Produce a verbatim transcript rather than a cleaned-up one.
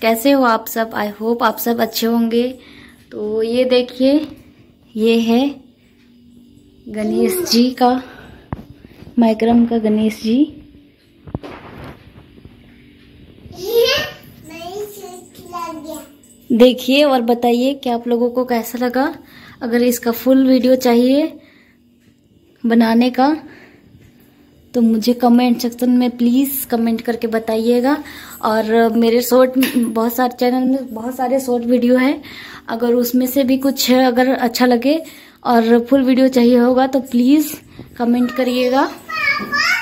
कैसे हो आप सब? आई होप आप सब अच्छे होंगे। तो ये देखिए, ये है गणेश जी का, माइक्रम का गणेश जी। देखिए और बताइए कि आप लोगों को कैसा लगा। अगर इसका फुल वीडियो चाहिए बनाने का तो मुझे कमेंट सेक्शन में प्लीज़ कमेंट करके बताइएगा। और मेरे शॉर्ट, बहुत सारे चैनल में बहुत सारे शॉर्ट वीडियो हैं, अगर उसमें से भी कुछ अगर अच्छा लगे और फुल वीडियो चाहिए होगा तो प्लीज़ कमेंट करिएगा।